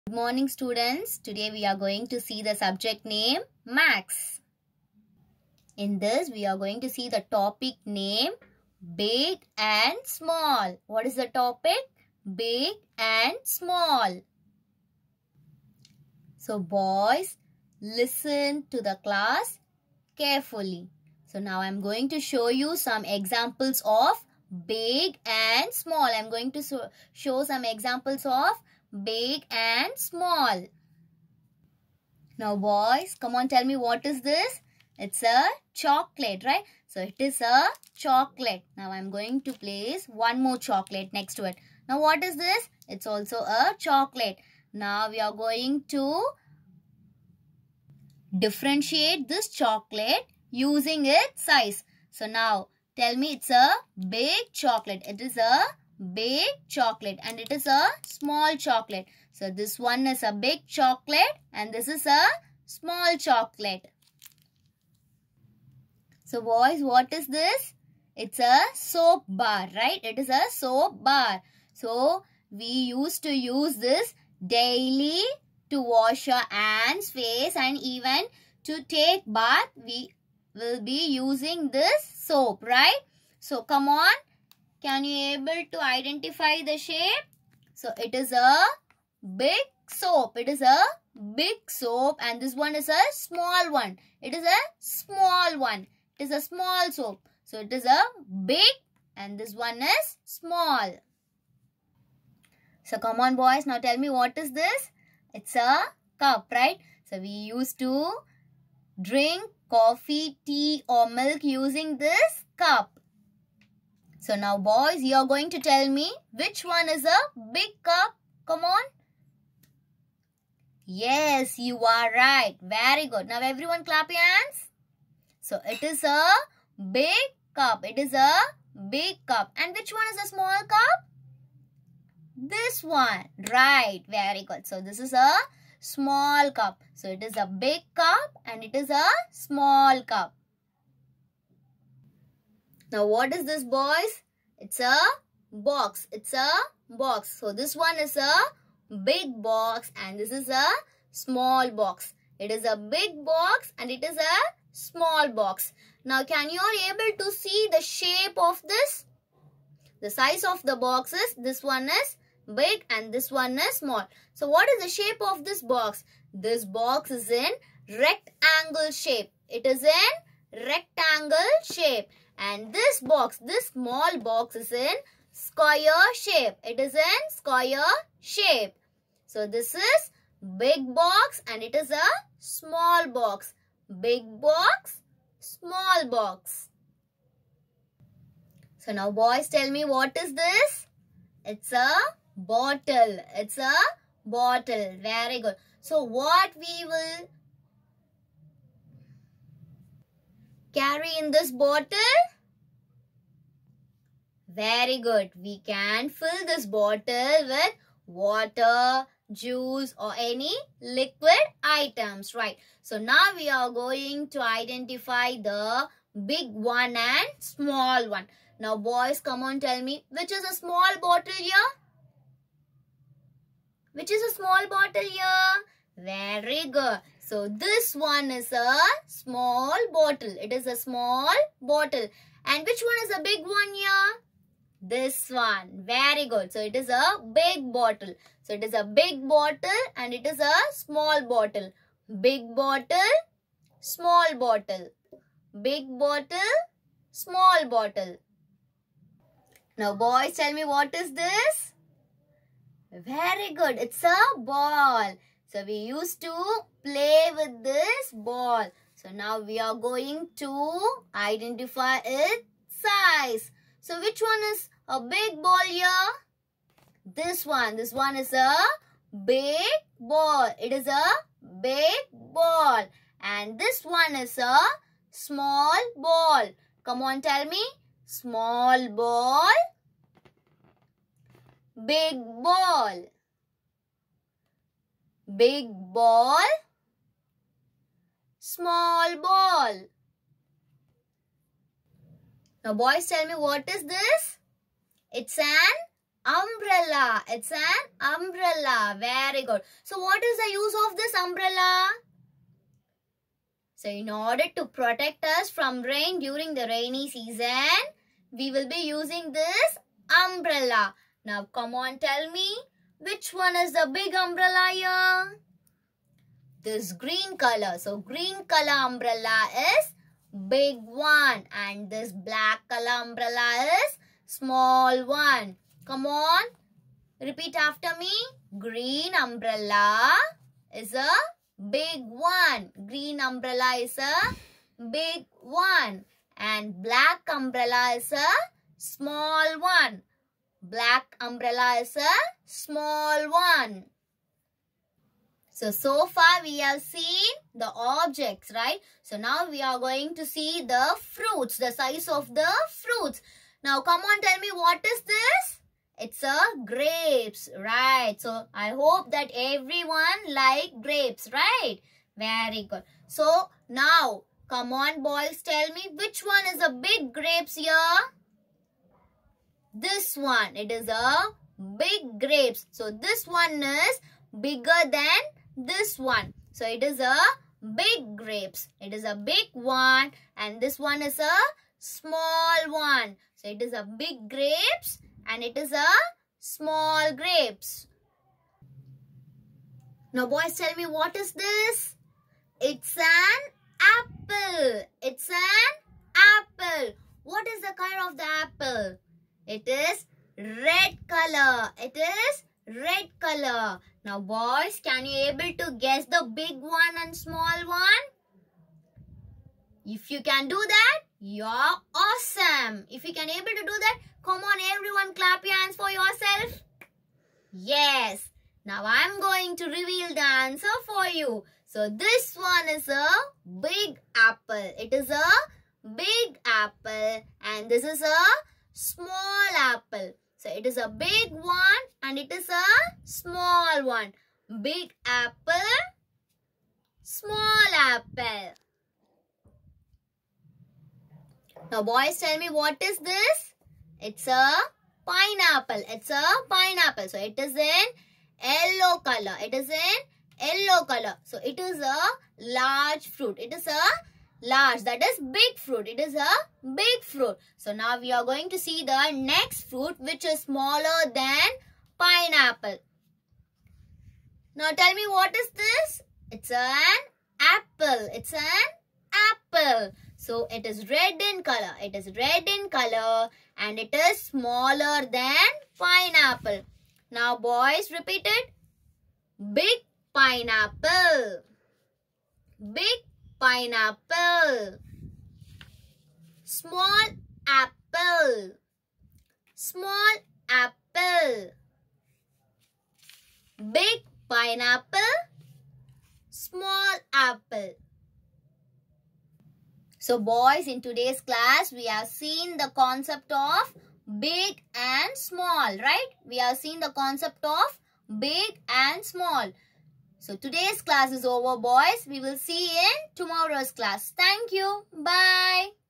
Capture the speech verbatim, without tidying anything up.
Good morning, students. Today we are going to see the subject name Maths. In this we are going to see the topic name Big and Small. What is the topic? Big and Small. So boys, listen to the class carefully. So now I am going to show you some examples of big and small. I am going to so show some examples of big and small. Now boys, come on, tell me what is this? It's a chocolate, right? So it is a chocolate. Now I'm going to place one more chocolate next to it. Now what is this? It's also a chocolate. Now we are going to differentiate this chocolate using its size. So now tell me, it's a big chocolate. It is a big chocolate and it is a small chocolate. So this one is a big chocolate and this is a small chocolate. So boys, what is this? It's a soap bar, right? It is a soap bar. So we used to use this daily to wash our hands, face, and even to take bath. We will be using this soap, right? So come on, can you able to identify the shape? So it is a big soap. It is a big soap and this one is a small one. It is a small one. It is a small soap. So it is a big and this one is small. So come on boys, now tell me what is this? It's a cup, right? So we used to drink coffee, tea or milk using this cup. So now boys, you are going to tell me which one is a big cup. Come on. Yes, you are right. Very good. Now everyone clap your hands. So it is a big cup. It is a big cup. And which one is a small cup? This one. Right. Very good. So this is a small cup. So it is a big cup and it is a small cup. Now what is this boys? It's a box. It's a box. So this one is a big box and this is a small box. It is a big box and it is a small box. Now can you all able to see the shape of this? The size of the box is, this one is big and this one is small. So what is the shape of this box? This box is in rectangle shape. It is in rectangle shape. And this box, this small box is in square shape. It is in square shape. So this is big box and it is a small box. Big box, small box. So now boys, tell me what is this? It's a bottle. It's a bottle. Very good. So what we will carry in this bottle? Very good. We can fill this bottle with water, juice or any liquid items, right? So now we are going to identify the big one and small one. Now boys, come on, tell me, which is a small bottle here? Which is a small bottle here? Very good. So this one is a small bottle. It is a small bottle. And which one is a big one here? This one. Very good. So it is a big bottle. So it is a big bottle and it is a small bottle. Big bottle, small bottle. Big bottle, small bottle. Now boys, tell me what is this? Very good. It's a ball. So we used to play with this ball. So now we are going to identify its size. So which one is a big ball here? This one. This one is a big ball. It is a big ball. And this one is a small ball. Come on, tell me. Small ball. Big ball. Big ball. Small ball. Now boys, tell me what is this? It's an Umbrella. It's an umbrella. Very good. So what is the use of this umbrella? So in order to protect us from rain during the rainy season, we will be using this umbrella. Now come on, tell me, which one is the big umbrella here? This green color. So green color umbrella is big one, and this black color umbrella is small one. Come on, repeat after me. Green umbrella is a big one. Green umbrella is a big one. And black umbrella is a small one. Black umbrella is a small one. So, so far we have seen the objects, right? So, now we are going to see the fruits, the size of the fruits. Now, come on, tell me, what is this? It's a grapes, right? So, I hope that everyone like grapes, right? Very good. So, now, come on, boys, tell me, which one is a big grapes here? This one. It is a big grapes. So, this one is bigger than this one. So, it is a big grapes. It is a big one, and this one is a small one. So, it is a big grapes and it is a small grapes. Now, boys, tell me, what is this? It's an apple. It's an apple. What is the color of the apple? It is red color. It is red color. Now, boys, can you able to guess the big one and small one? If you can do that, you're awesome. If you can able to do that, come on, everyone, clap your hands for yourself. Yes. Now, I'm going to reveal the answer for you. So, this one is a big apple. It is a big apple, and this is a small apple. So, it is a big one and it is a small one. Big apple, small apple. Now, boys, tell me, what is this? It's a pineapple. It's a pineapple. So, it is in yellow color. It is in yellow color. So, it is a large fruit. It is a large. That is big fruit. It is a big fruit. So, now we are going to see the next fruit, which is smaller than pineapple. Now, tell me, what is this? It's an apple. It's an apple. So, it is red in color. It is red in color and it is smaller than pineapple. Now, boys, repeat it. Big pineapple. Big pineapple. Small apple. Small apple. Big pineapple. Small apple. So, boys, in today's class, we have seen the concept of big and small, right? We have seen the concept of big and small. So, today's class is over, boys. We will see you in tomorrow's class. Thank you. Bye.